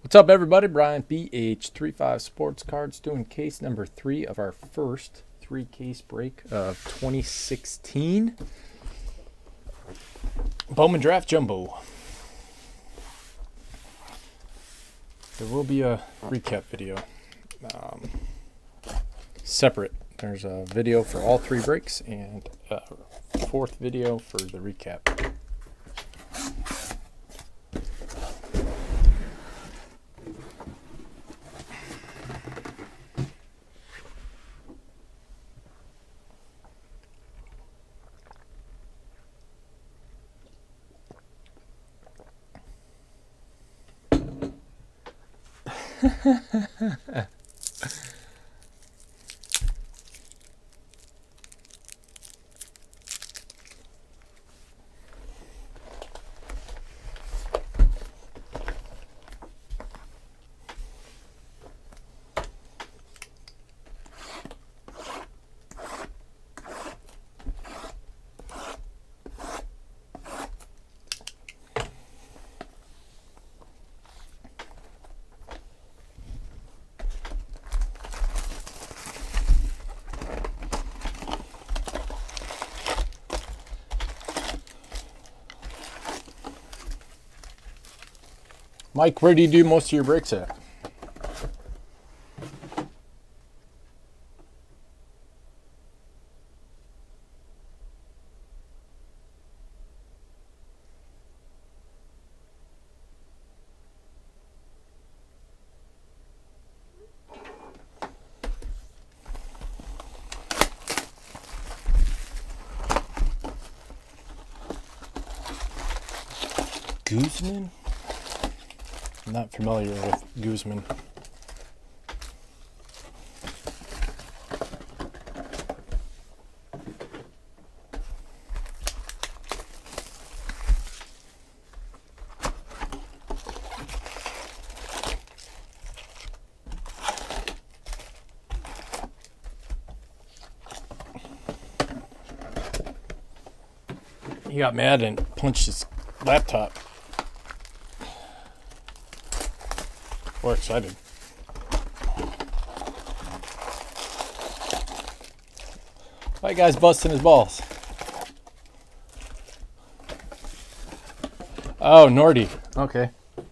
What's up, everybody? Brian BH35 Sports Cards doing case number 3 of our first 3-case break of 2016 Bowman Draft Jumbo. There will be a recap video separate. There's a video for all 3 breaks and a 4th video for the recap. Mike, where do you do most of your breaks at? Guzman? I'm not familiar with Guzman. He got mad and punched his laptop. We're excited. White guy's busting his balls. Oh, Nordy. Okay.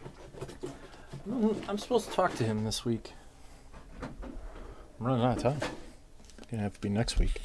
I'm supposed to talk to him this week. I'm running out of time. Gonna have to be next week.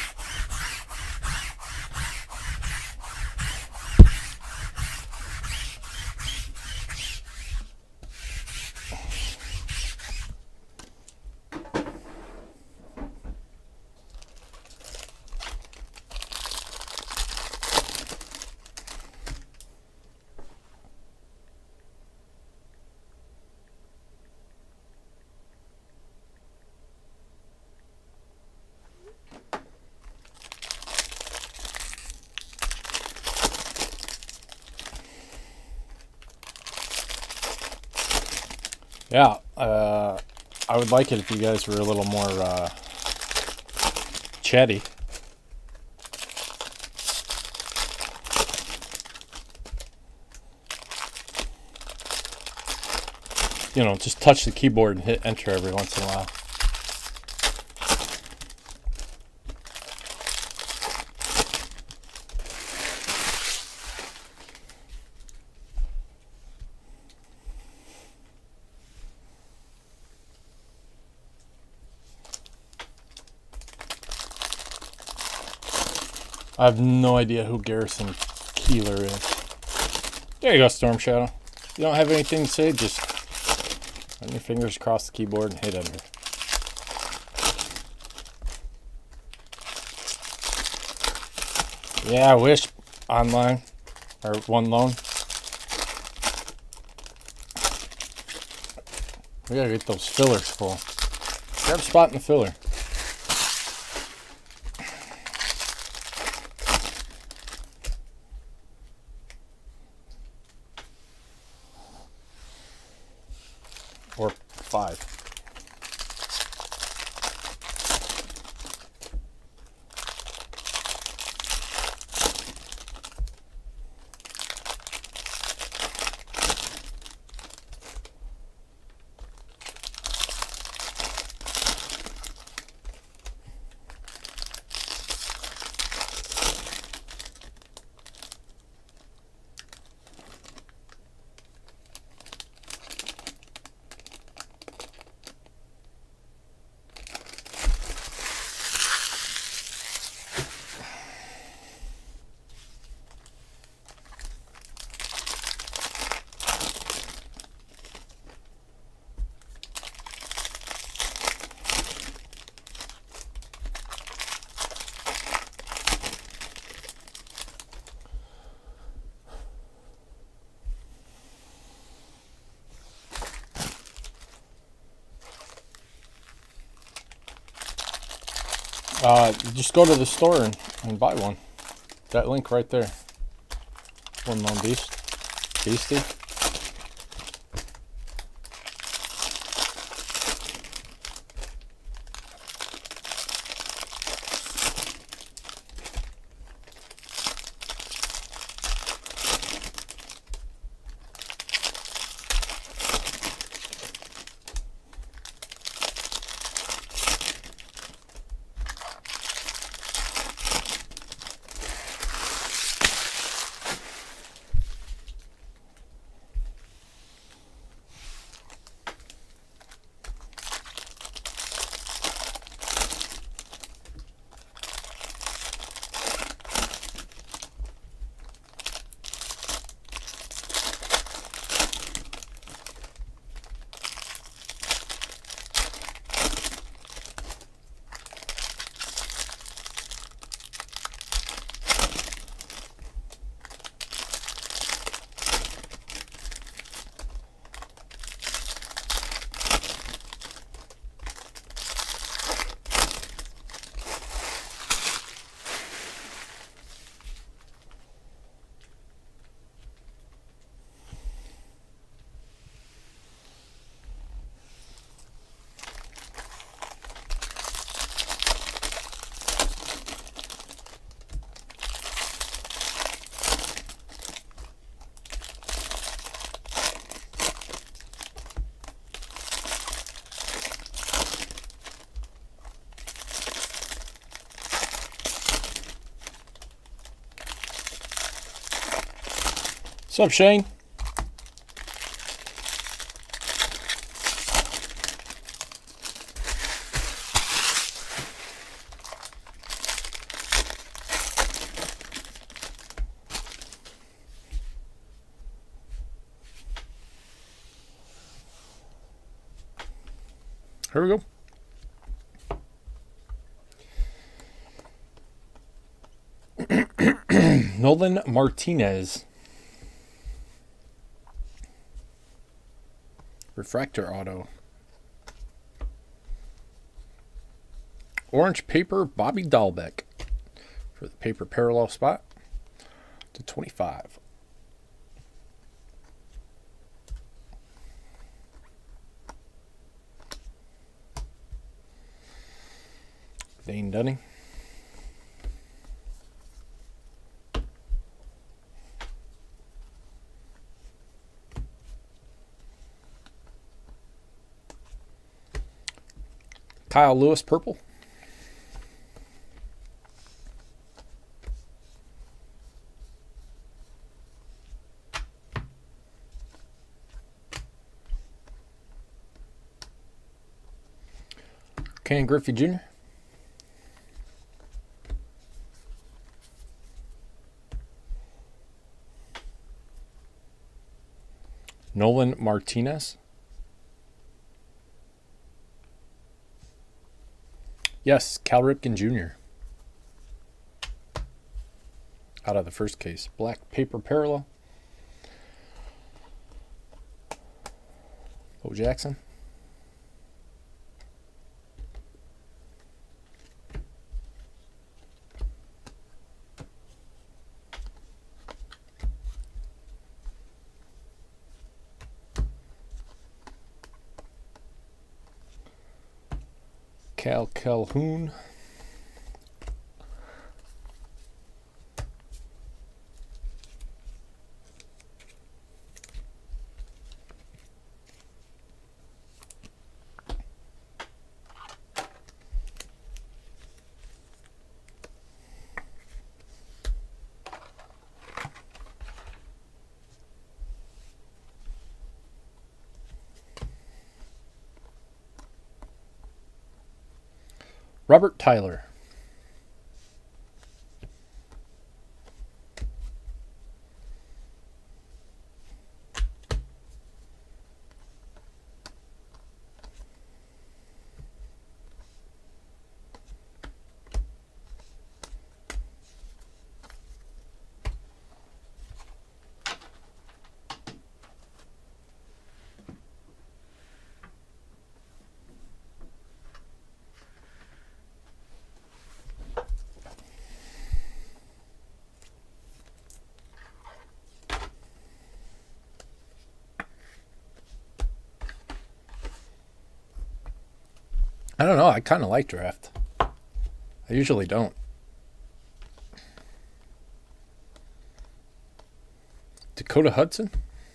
Yeah, I would like it if you guys were a little more chatty. You know, just touch the keyboard and hit enter every once in a while. I have no idea who Garrison Keeler is. There you go, Storm Shadow. If you don't have anything to say, just run your fingers across the keyboard and hit enter. Yeah, I wish online or one loan. We gotta get those fillers full. Grab a spot in the filler. Or 5. Just go to the store and buy one. That link right there. One Lone Beastie. What's up, Shane? Here we go. Nolan Martinez. Refractor auto. Orange paper Bobby Dahlbeck for the paper parallel spot to 25. Dane Dunning. Kyle Lewis, purple. Ken Griffey Jr. Nolan Martinez. Yes, Cal Ripken Jr. Out of the first case. Black paper parallel. Bo Jackson. Cal Calhoun. Robert Tyler. I don't know. I kind of like draft. I usually don't. Dakota Hudson?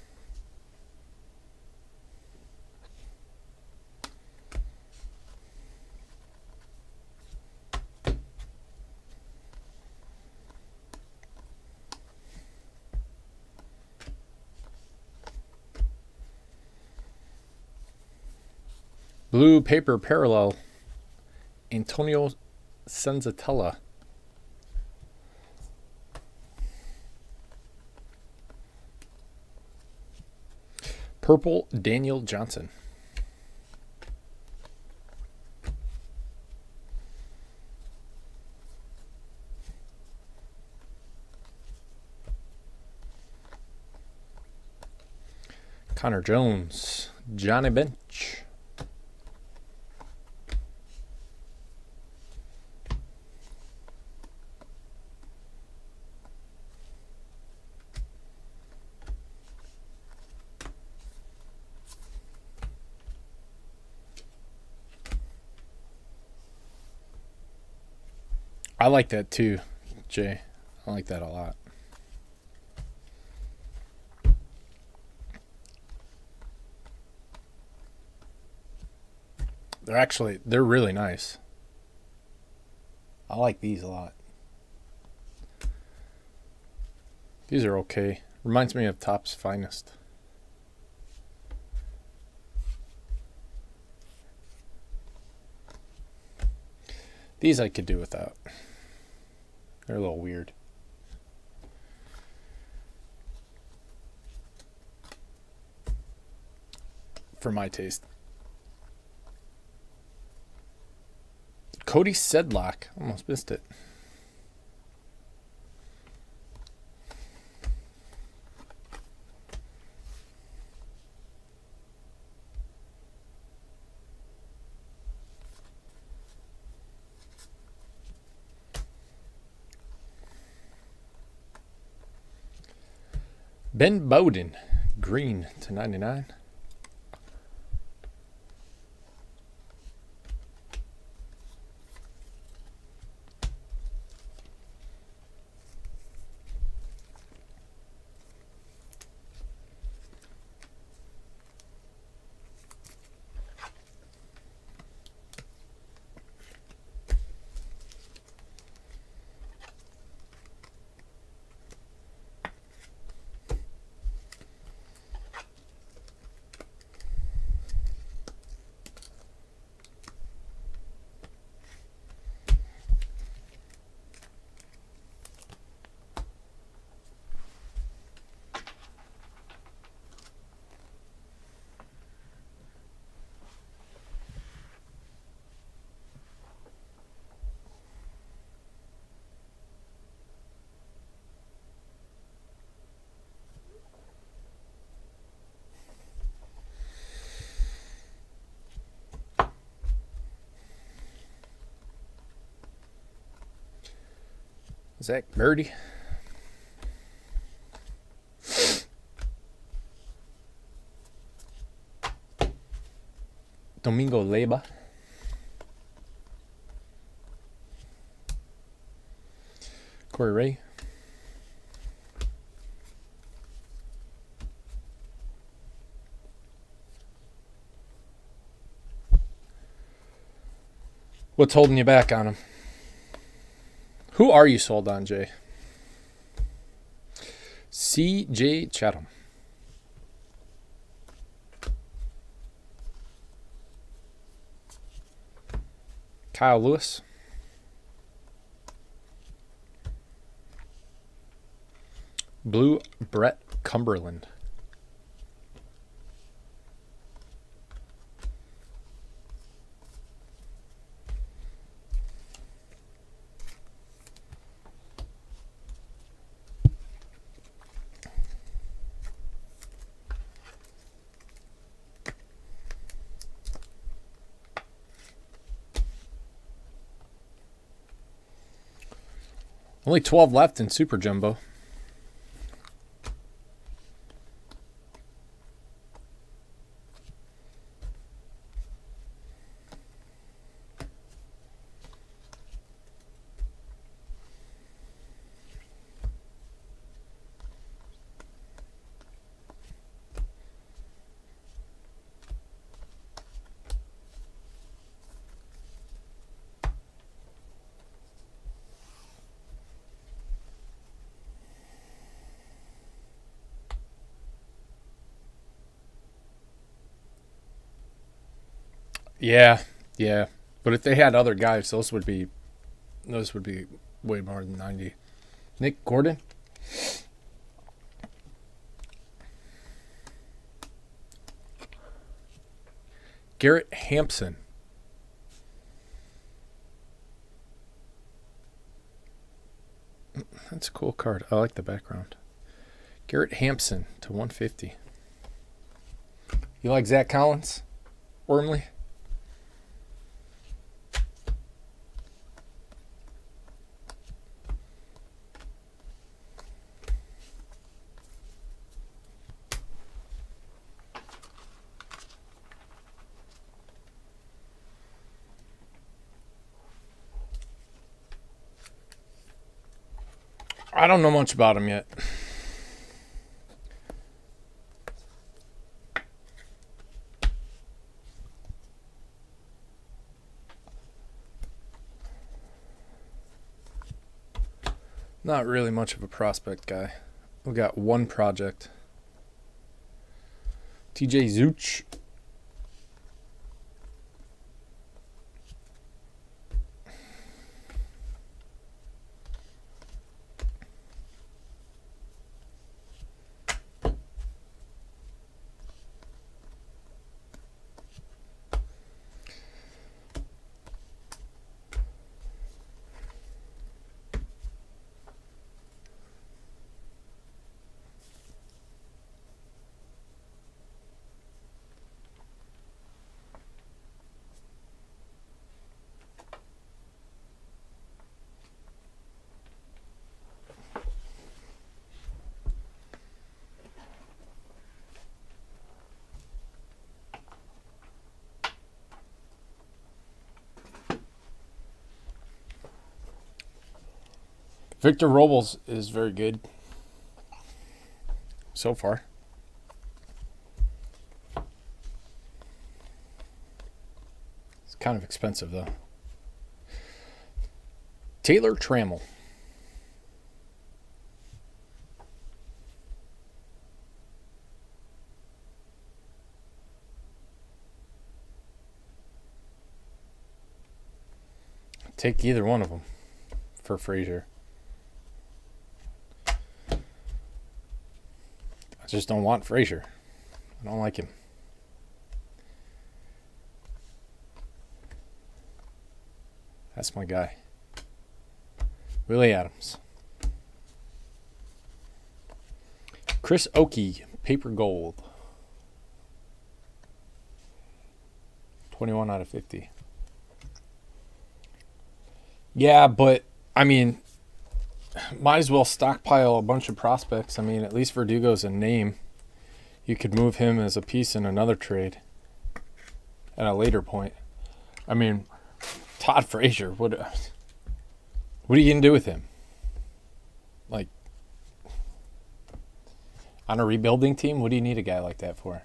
Blue paper parallel. Antonio Senzatella. Purple Daniel Johnson. Connor Jones. Johnny Bench. I like that too, Jay. I like that a lot. They're really nice. I like these a lot. These are okay. Reminds me of Topps Finest. These I could do without. They're a little weird. For my taste. Cody Sedlock. Almost missed it. Ben Bowden, green /99. Zach Birdie. Domingo Leyba. Corey Ray. What's holding you back on him? Who are you sold on, Jay? C.J. Chatham. Kyle Lewis. Blue Brett Cumberland. Only 12 left in Super Jumbo. Yeah, yeah. But if they had other guys, those would be way more than 90. Nick Gordon? Garrett Hampson. That's a cool card. I like the background. Garrett Hampson to 150. You like Zach Collins? Wormley? I don't know much about him yet. Not really much of a prospect guy. We got one project. TJ Zeuch. Victor Robles is very good so far. It's kind of expensive though. Taylor Trammell. Take either one of them for Frazier. I just don't want Frazier. I don't like him. That's my guy. Willie Adams. Chris Oakey, paper gold. 21 out of 50. Yeah, but, I mean, might as well stockpile a bunch of prospects. I mean, at least Verdugo's a name. You could move him as a piece in another trade at a later point. I mean, Todd Frazier, what are you going to do with him? Like, on a rebuilding team, what do you need a guy like that for?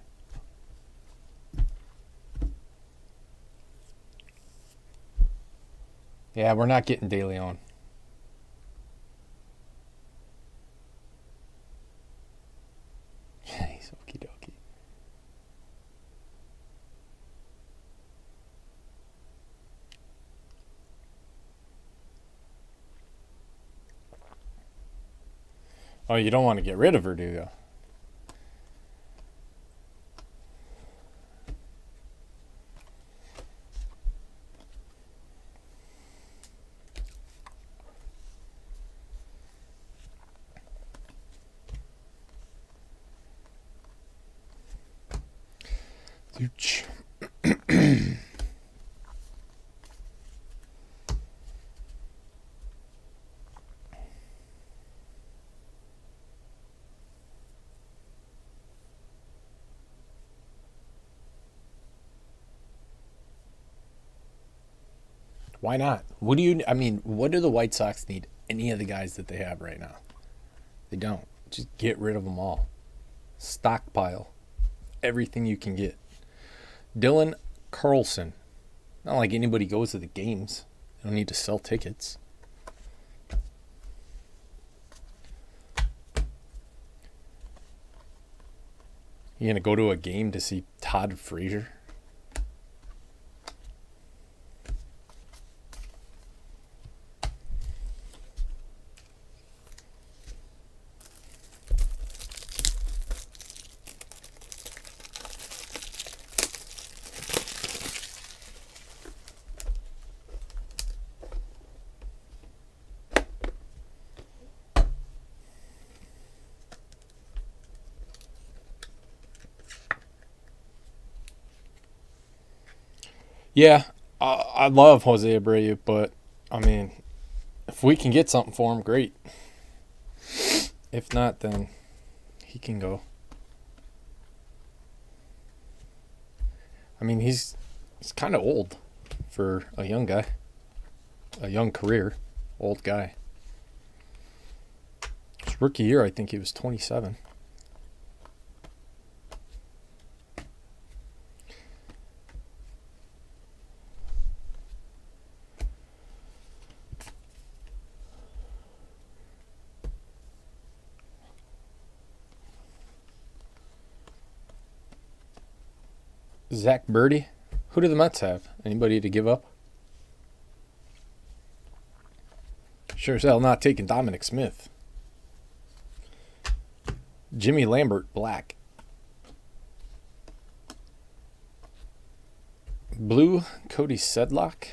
Yeah, we're not getting De Leon. He's okie dokie. Oh, you don't want to get rid of Verdugo. Why not? What do the White Sox need any of the guys that they have right now? They don't. Just get rid of them all. Stockpile everything you can get. Dylan Carlson. Not like anybody goes to the games. They don't need to sell tickets. You gonna go to a game to see Todd Frazier? Yeah, I love Jose Abreu, but I mean, if we can get something for him, great. If not, then he can go. I mean, he's kind of old for a young guy, a young career, old guy. His rookie year, I think he was 27. Zach Birdie. Who do the Mets have? Anybody to give up? Sure as hell not taking Dominic Smith. Jimmy Lambert, black. Blue, Cody Sedlock.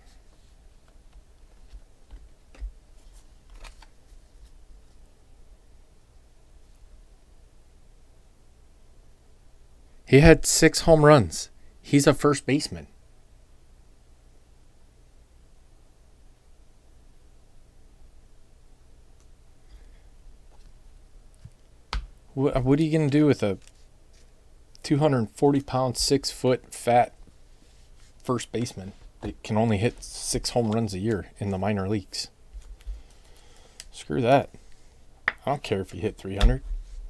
He had 6 home runs. He's a first baseman. What are you going to do with a 240-pound, 6-foot, fat first baseman that can only hit 6 home runs a year in the minor leagues? Screw that. I don't care if you hit 300.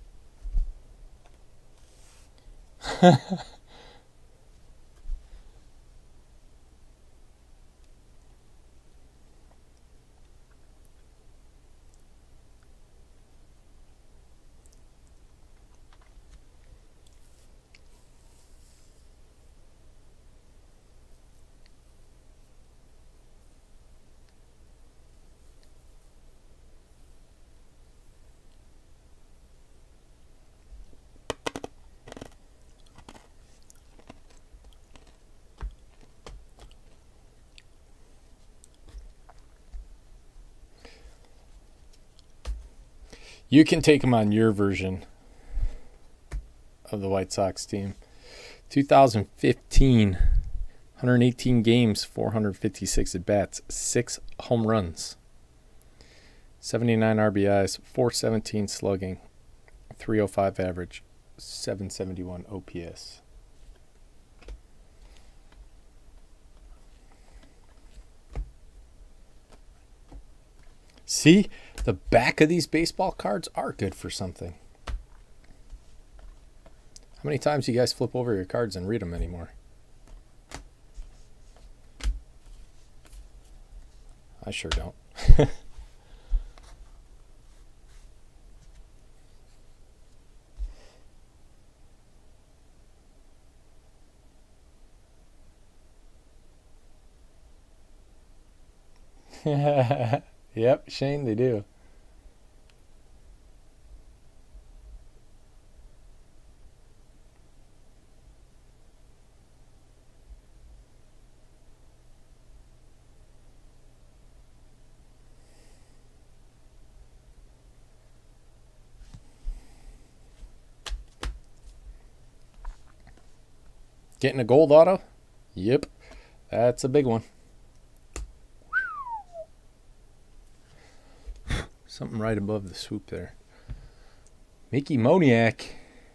You can take him on your version of the White Sox team. 2015, 118 games, 456 at-bats, 6 home runs, 79 RBIs, 417 slugging, 305 average, 771 OPS. See, the back of these baseball cards are good for something. How many times do you guys flip over your cards and read them anymore? I sure don't. Yep, Shane, they do. Getting a gold auto? Yep, that's a big one. Something right above the swoop there. Mickey Moniak.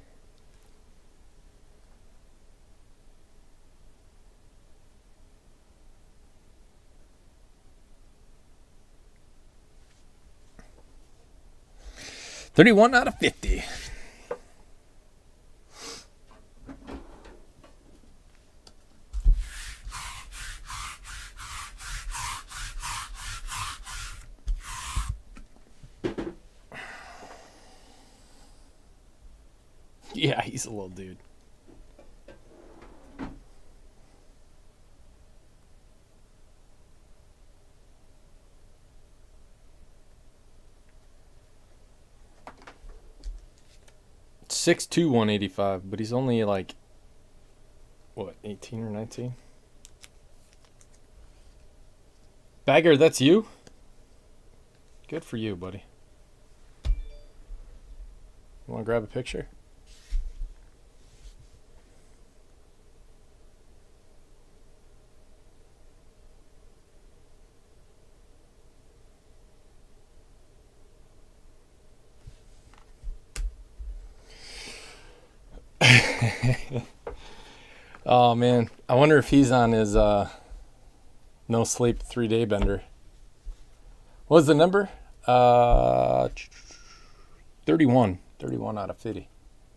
$31 out of 50. Yeah, he's a little dude. .62", 185, but he's only like, what, 18 or 19? Bagger, that's you? Good for you, buddy. You want to grab a picture? Oh man, I wonder if he's on his no sleep 3-day bender. What was the number? 31. 31 out of 50.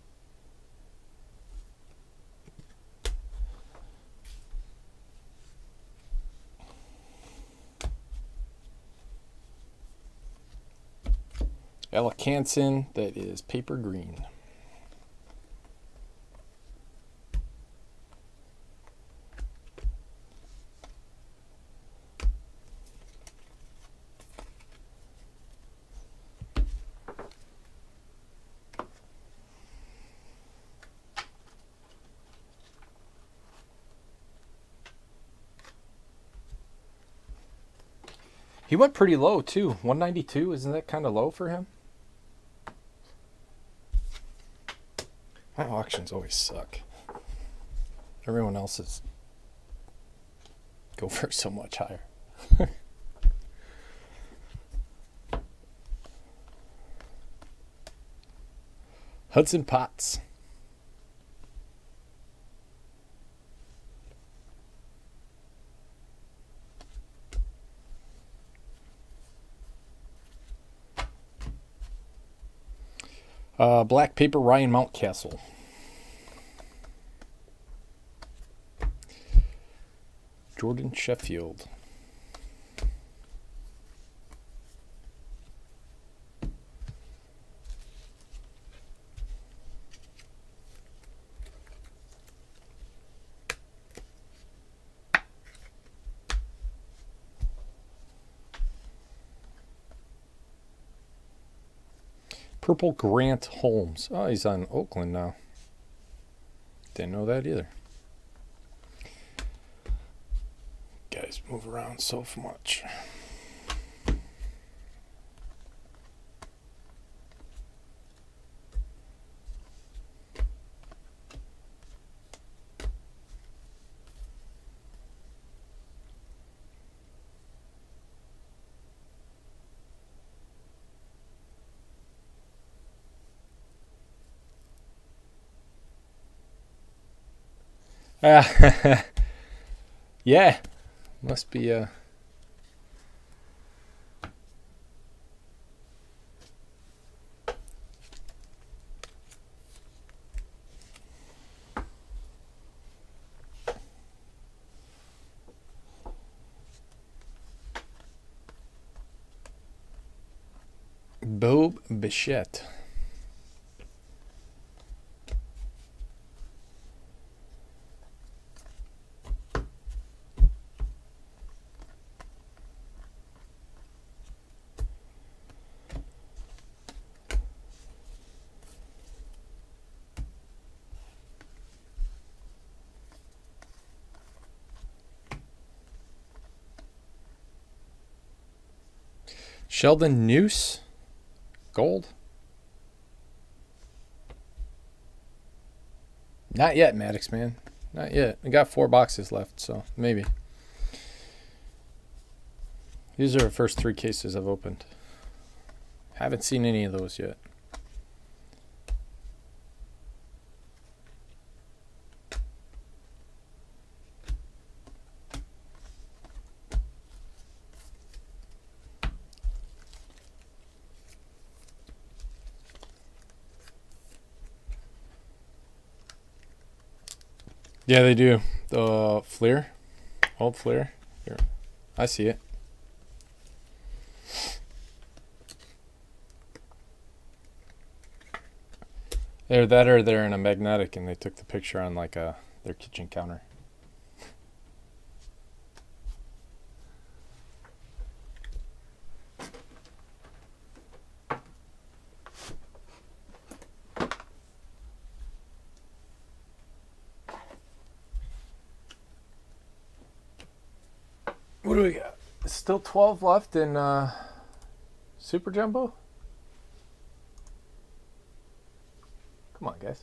Elecanson, that is paper green. He went pretty low too. 192, isn't that kind of low for him? My auctions always suck. Everyone else's go for so much higher. Hudson Potts. Black paper Ryan Mountcastle. Jordan Sheffield. Purple Grant Holmes. Oh, he's on Oakland now. Didn't know that either. Guys move around so much. Yeah, must be Bob Bichette. Sheldon Noose. Gold? Not yet, Maddox, man. Not yet. We got 4 boxes left, so maybe. These are the first 3 cases I've opened. Haven't seen any of those yet. Yeah, they do. The Fleer. Old Fleer. Here. I see it. They're that or they're in a magnetic and they took the picture on like their kitchen counter. What do we got? Still 12 left in Super Jumbo? Come on, guys.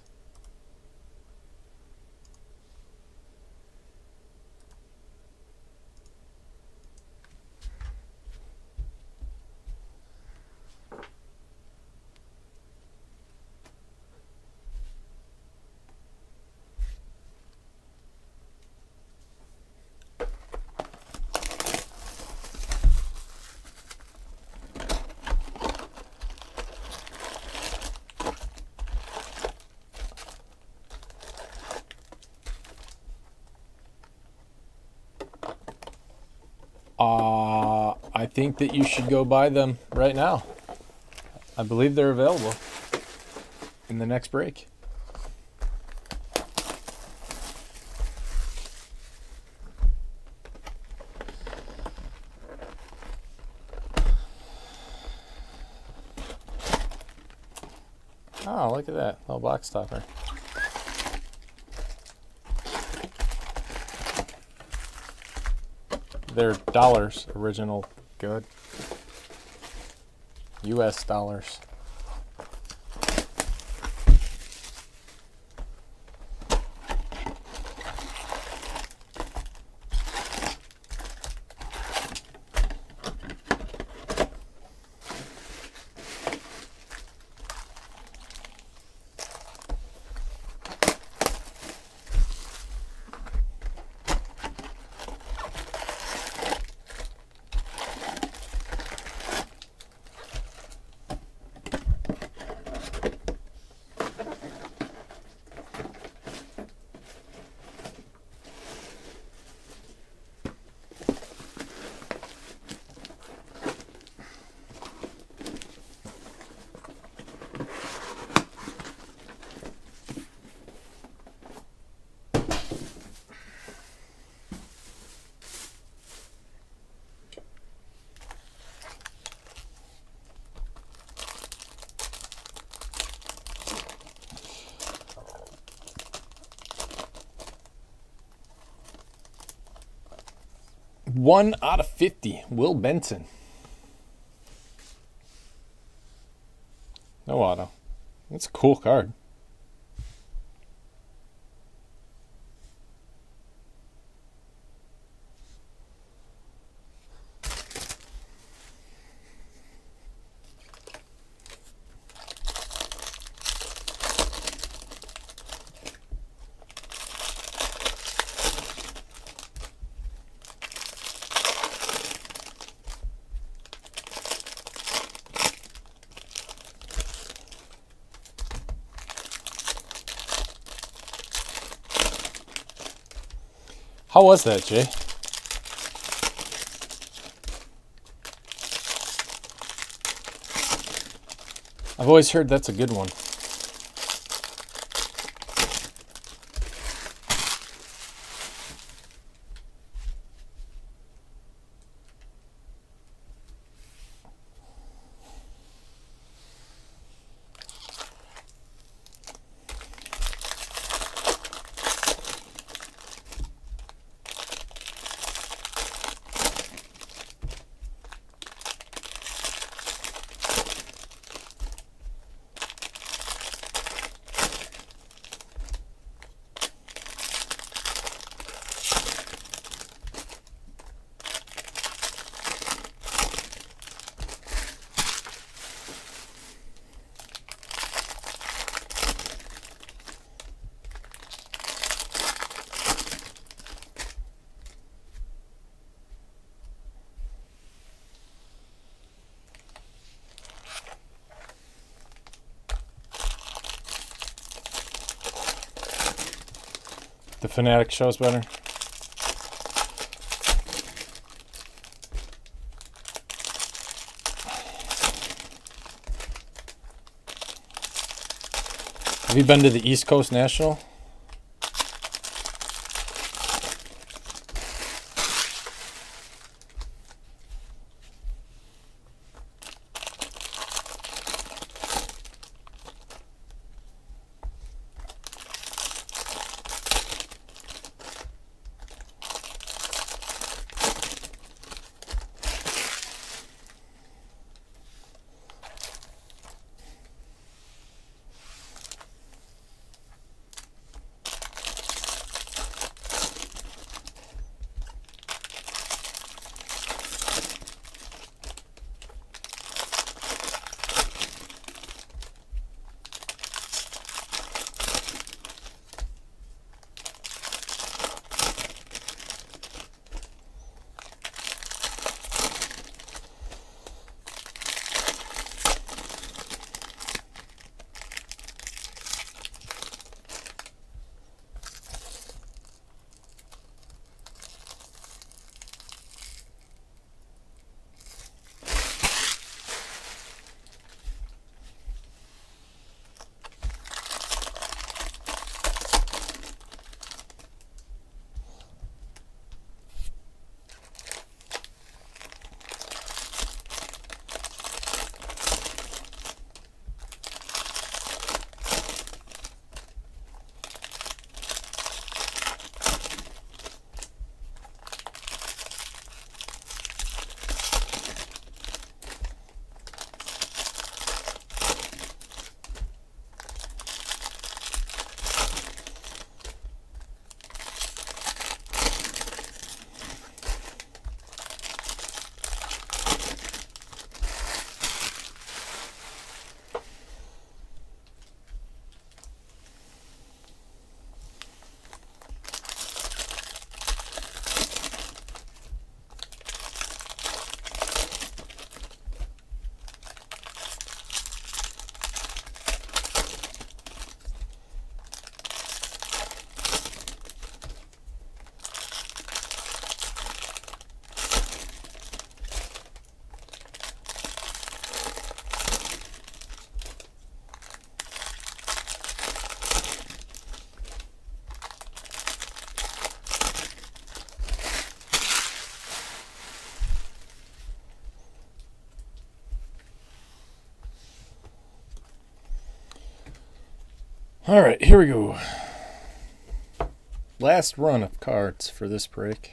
I think that you should go buy them right now. I believe they're available in the next break. Oh, look at that little box topper. They're dollars, original good. US dollars. One out of 50, Will Benson. No auto. That's a cool card. How was that, Jay? I've always heard that's a good one. The Fanatic shows better. Have you been to the East Coast National? All right, here we go. Last run of cards for this break.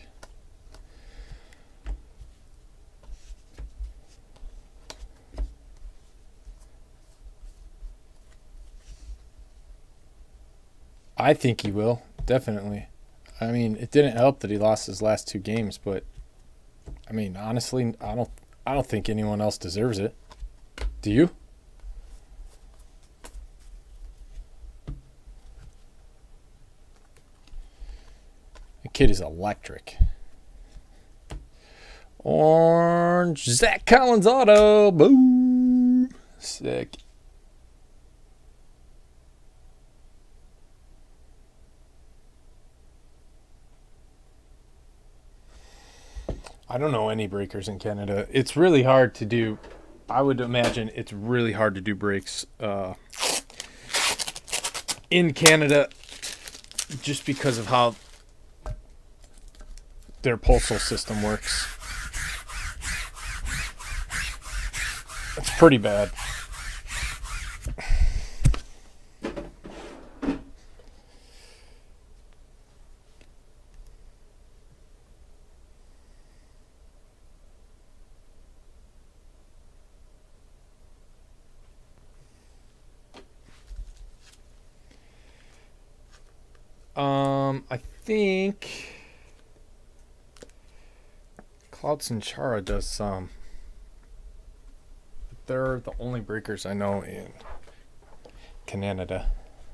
I think he will, definitely. I mean, it didn't help that he lost his last 2 games, but I mean, honestly, I don't think anyone else deserves it. Do you? The kid is electric. Orange Zach Collins auto. Boom. Sick. I don't know any breakers in Canada. It's really hard to do. I would imagine it's really hard to do breaks in Canada just because of how their postal system works. It's pretty bad. I think Cloud Sinchara does some. They're the only breakers I know in Canada.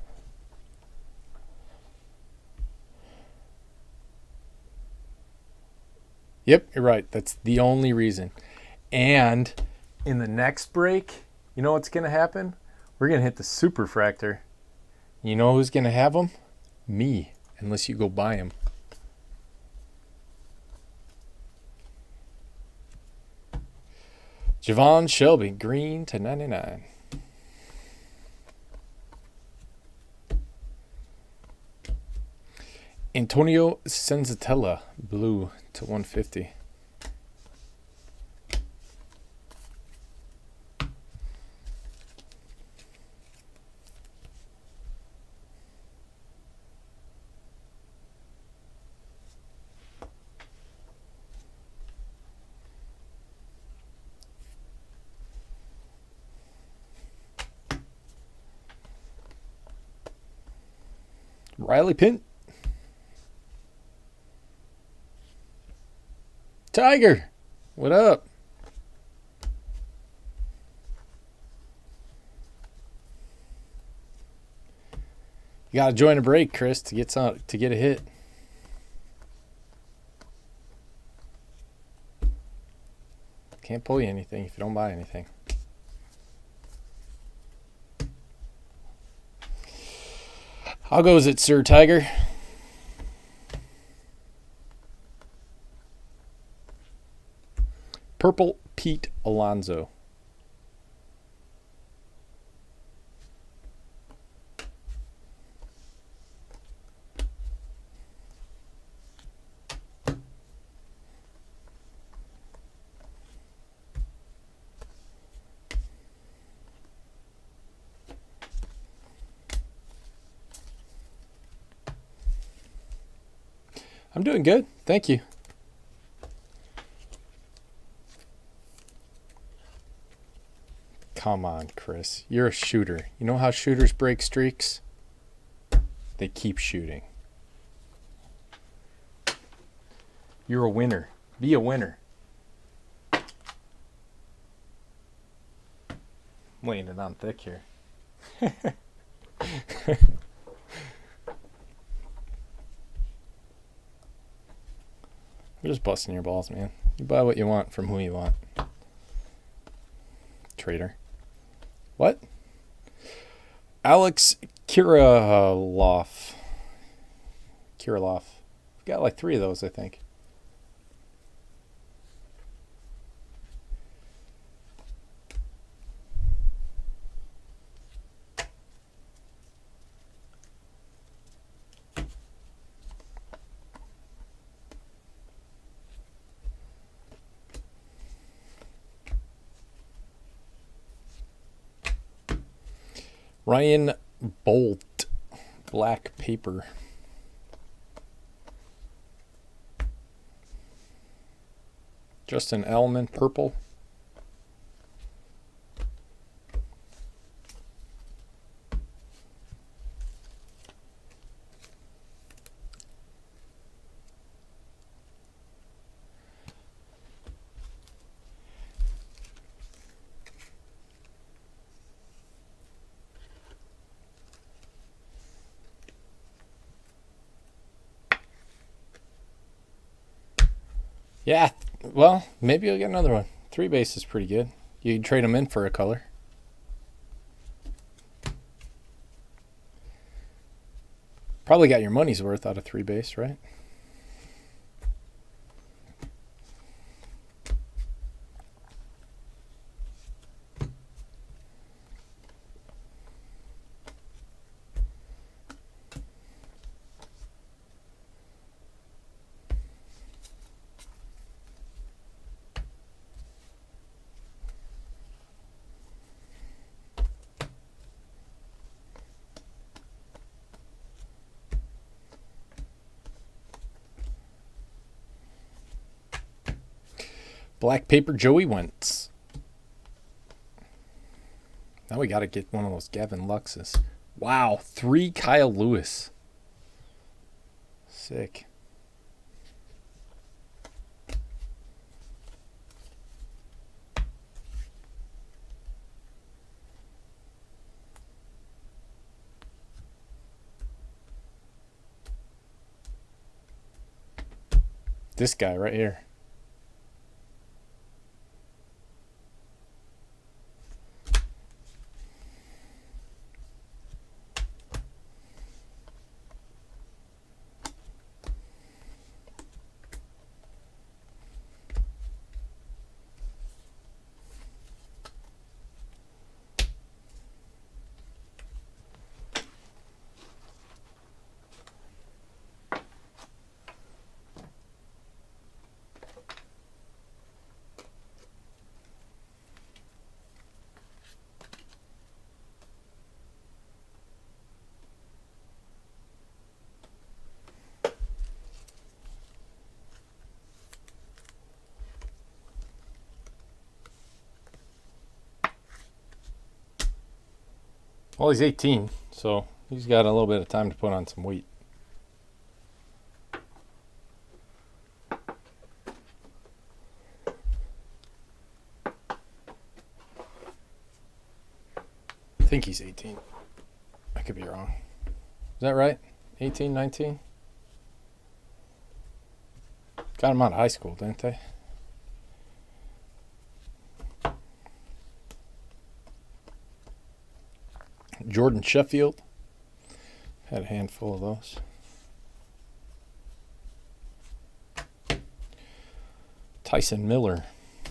Yep, you're right. That's the only reason. And in the next break, you know what's going to happen? We're going to hit the Superfractor. You know who's going to have them? Me, unless you go buy them. Javon Shelby, green to 99. Antonio Senzatella, blue to 150. Riley Pint. Tiger, what up? You gotta join a break, Chris, to get a hit. Can't pull you anything if you don't buy anything. How goes it, Sir Tiger? Purple Pete Alonso. I'm doing good. Thank you. Come on, Chris. You're a shooter. You know how shooters break streaks? They keep shooting. You're a winner. Be a winner. I'm laying it on thick here. I'm just busting your balls, man. You buy what you want from who you want. Trader. What? Alex Kirilloff. Kirilloff. We've got like 3 of those, I think. Ryan Bolt Black paper. Justin Elman, purple. Yeah, well, maybe you'll get another one. 3 base is pretty good. You can trade them in for a color. Probably got your money's worth out of 3 base, right? Black paper Joey Wentz. Now we got to get one of those Gavin Luxes. Wow, 3 Kyle Lewis. Sick. This guy right here. Well, he's 18, so he's got a little bit of time to put on some weight. I think he's 18. I could be wrong. Is that right? 18, 19? Got him out of high school, didn't they? Jordan Sheffield. Had a handful of those. Tyson Miller.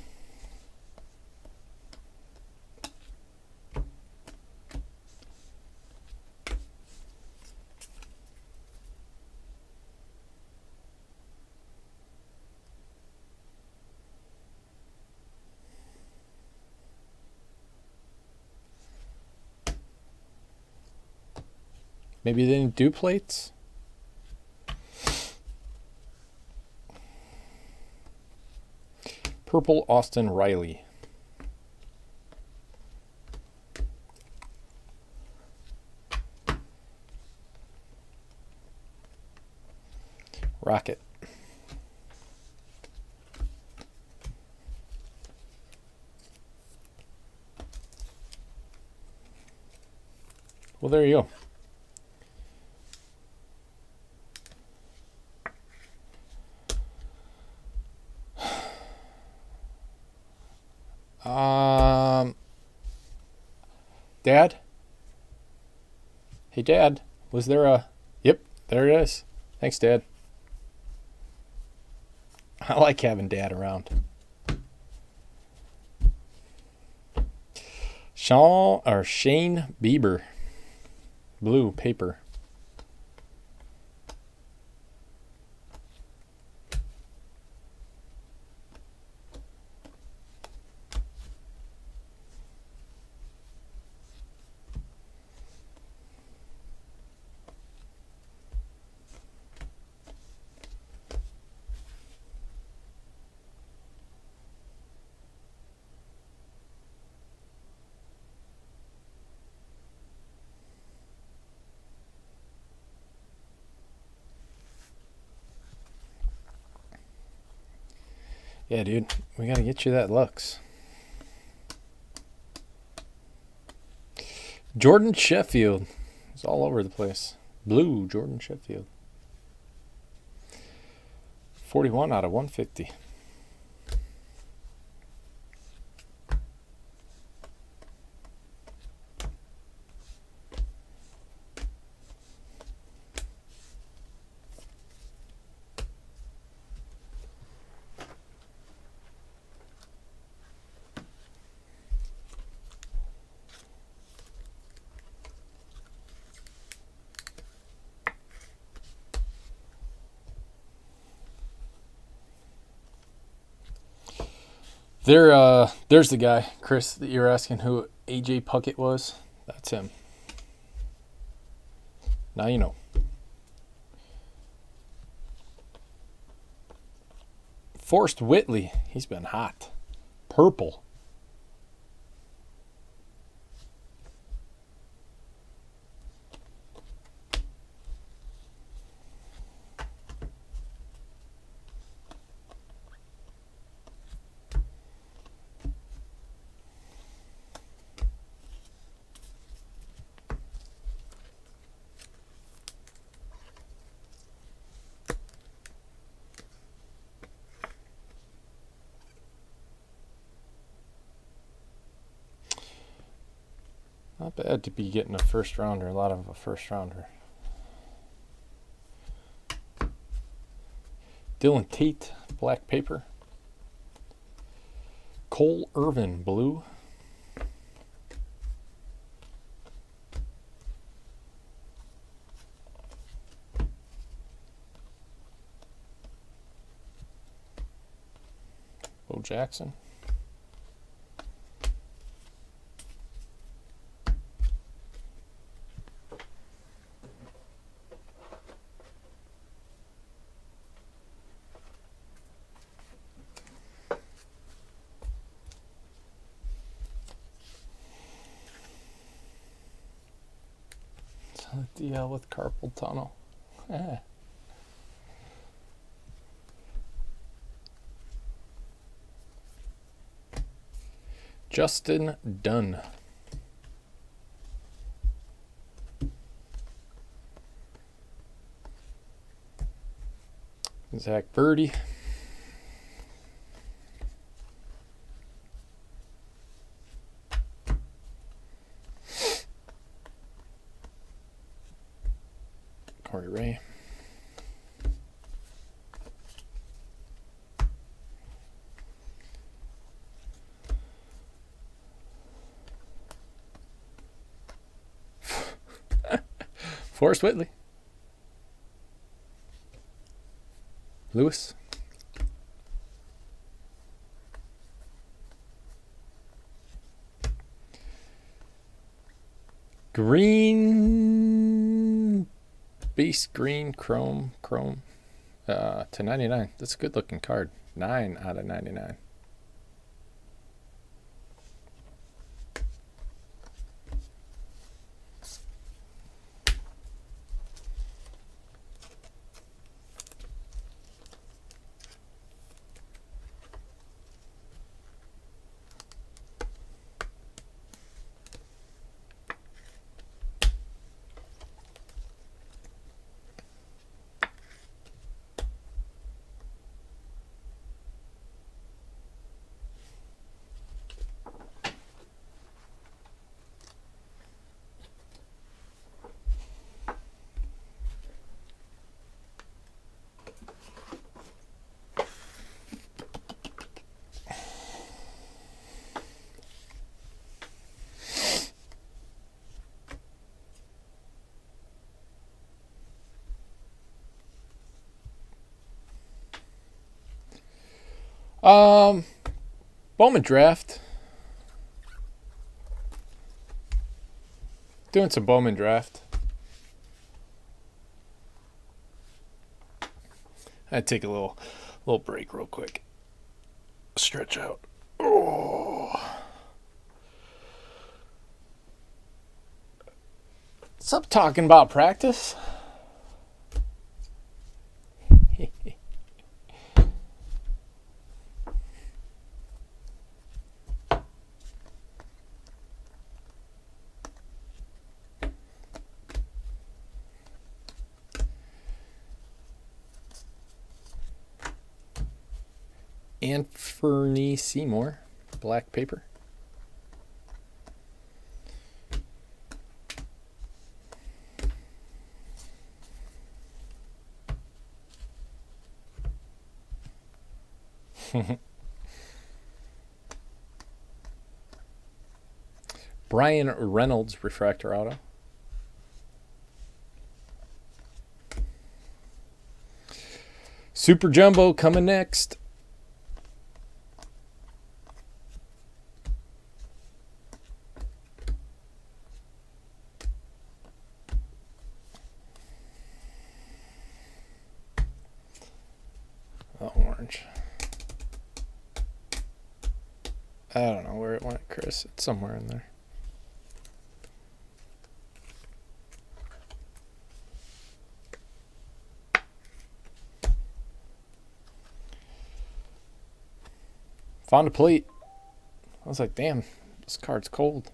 Maybe they didn't do plates? Purple Austin Riley. Rocket. Well, there you go. Dad? Hey, Dad, was there a... Yep, there it is. Thanks, Dad. I like having Dad around. Shane Bieber. Blue paper. Yeah, dude, we gotta get you that Lux. Jordan Sheffield. He's all over the place. Blue Jordan Sheffield. 41 out of 150. There's the guy, Chris, that you're asking who AJ Puckett was. That's him. Now you know. Forrest Whitley, he's been hot. Purple. Not bad to be getting a first rounder, a lot of a first rounder. Dylan Tate, black paper. Cole Irvin, blue. Bo Jackson. DL with carpal tunnel. Justin Dunn. Zach Birdie. Corey Ray. Forrest Whitley. Lewis. Green. Base green chrome to 99. That's a good looking card. 9 out of 99. Bowman draft. Doing some Bowman draft. I'd take a little break real quick. Stretch out. Oh. Stop talking about practice. Anthony Seymour, black paper. Brian Reynolds, refractor auto. Super Jumbo coming next. Orange. I don't know where it went, Chris. It's somewhere in there. Found a plate. I was like, damn, this card's cold.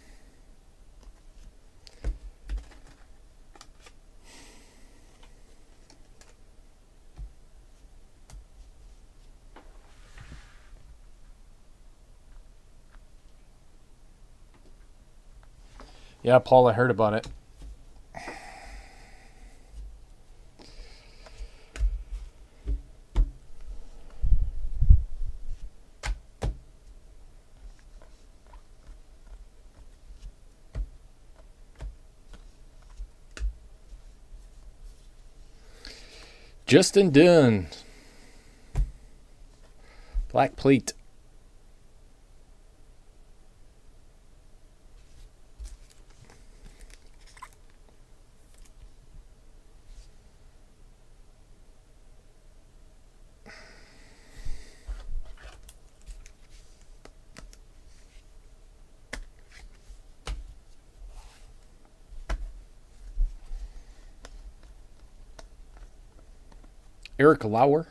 Yeah, Paul, I heard about it. Justin Dunn. Black plate. Eric Lauer.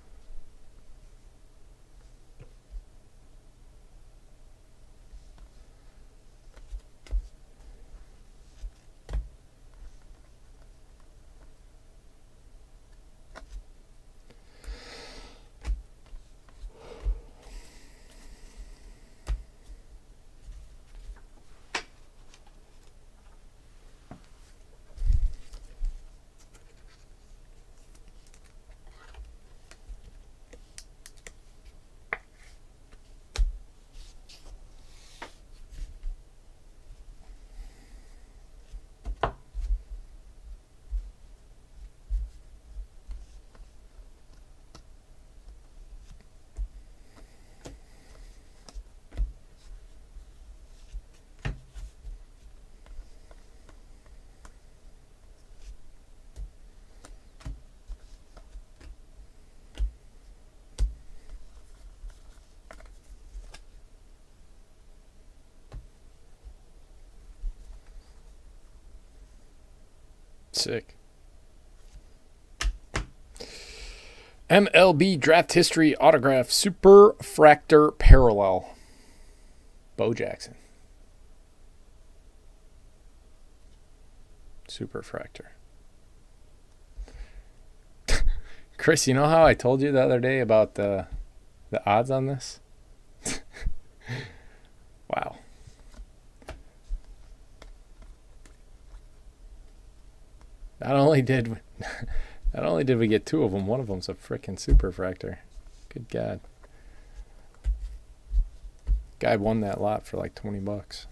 Sick. MLB Draft History Autograph Superfractor Parallel. Bo Jackson. Superfractor. Chris, you know how I told you the other day about the odds on this? Wow. Not only did we get two of them, one of them's a freaking superfractor. Good God. Guy won that lot for like $20.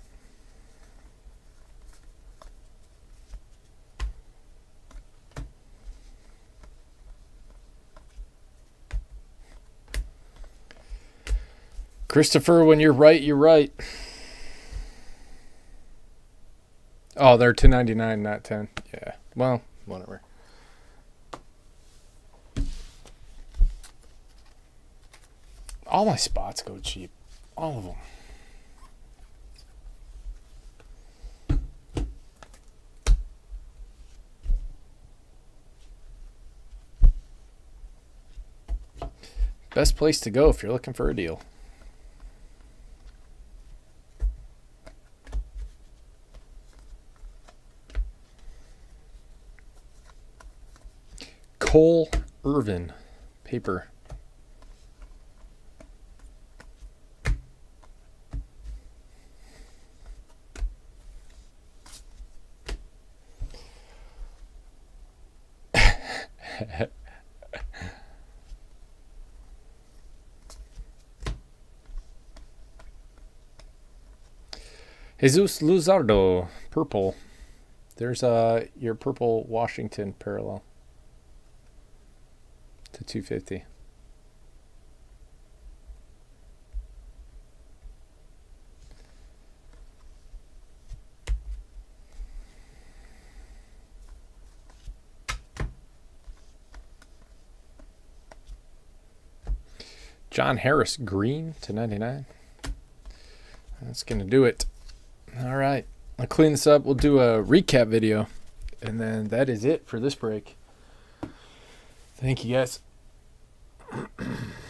Christopher, when you're right, you're right. Oh, they're $2.99, not $10. Yeah. Well, whatever. All my spots go cheap. All of them. Best place to go if you're looking for a deal. Cole Irvin, paper. Jesus Luzardo, purple. There's your purple Washington parallel to 250. John Harris, green to 99. That's going to do it. All right. I'll clean this up. We'll do a recap video. And then that is it for this break. Thank you, guys.